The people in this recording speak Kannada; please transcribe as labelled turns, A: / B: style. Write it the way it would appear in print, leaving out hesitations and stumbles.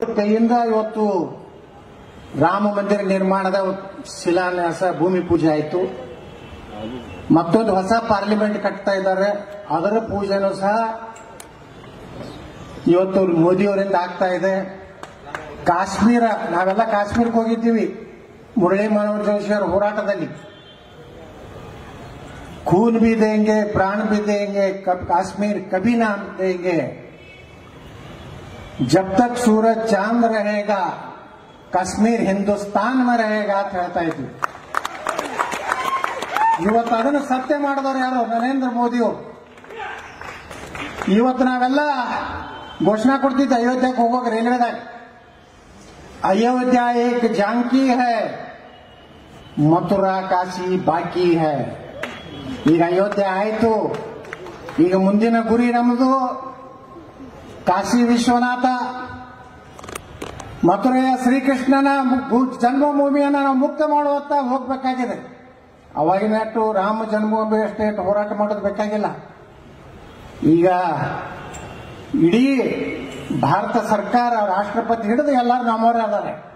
A: ಕೈಯಿಂದ ಇವತ್ತು ರಾಮ ಮಂದಿರ ನಿರ್ಮಾಣದ ಶಿಲಾನ್ಯಾಸ ಭೂಮಿ ಪೂಜೆ ಆಯಿತು. ಮತ್ತೊಂದು ಹೊಸ ಪಾರ್ಲಿಮೆಂಟ್ ಕಟ್ತಾ ಇದ್ದಾರೆ, ಅದರ ಪೂಜೆನೂ ಸಹ ಇವತ್ತು ಮೋದಿಯವರಿಂದ ಆಗ್ತಾ ಇದೆ. ಕಾಶ್ಮೀರ, ನಾವೆಲ್ಲ ಕಾಶ್ಮೀರಕ್ಕೆ ಹೋಗಿದ್ದೀವಿ ಮುರಳಿ ಮನೋಹರ್ ಜೋಶಿ ಅವರ ಹೋರಾಟದಲ್ಲಿ. खून भी देंगे, प्राण भी देंगे, कब काश्मीर कभी ना देंगे, जब तक सूरज चांद रहेगा ಕಾಶ್ಮೀರ್ ಹಿಂದೂಸ್ತಾನ್ में रहेगा ಅಂತ ಹೇಳ್ತಾ ಇದ್ವಿ. ಇವತ್ತು ಅದನ್ನು ಸತ್ಯ ಮಾಡಿದವರು ಯಾರು? ನರೇಂದ್ರ ಮೋದಿಯವರು. ಇವತ್ತು ನಾವೆಲ್ಲ ಘೋಷಣಾ ಕೊಡ್ತಿದ್ದೆ ಅಯೋಧ್ಯಕ್ಕೆ ಹೋಗೋಕೆ ರೈಲ್ವೆದಾಗ. ಅಯೋಧ್ಯ ಏಕ್ ಜಾಂಕಿ ಹೈ, ಮಥುರಾ ಕಾಶಿ ಬಾಕಿ ಹೈ. ಈಗ ಅಯೋಧ್ಯೆ ಆಯಿತು, ಈಗ ಮುಂದಿನ ಗುರಿ ನಮ್ಮದು ಕಾಶಿ ವಿಶ್ವನಾಥ, ಮಥುರೆಯ ಶ್ರೀಕೃಷ್ಣನ ಜನ್ಮಭೂಮಿಯನ್ನು ನಾವು ಮುಕ್ತ ಮಾಡುವತ್ತ ಹೋಗಬೇಕಾಗಿದೆ. ಅವಾಗಿನಟ್ಟು ರಾಮ ಜನ್ಮಭೂಮಿ ಅಷ್ಟೇ ಹೋರಾಟ ಮಾಡೋದು ಬೇಕಾಗಿಲ್ಲ. ಈಗ ಇಡೀ ಭಾರತ ಸರ್ಕಾರ, ರಾಷ್ಟ್ರಪತಿ ಹಿಡಿದು ಎಲ್ಲರೂ ನಮ್ಮವರೇ ಅದಾರೆ.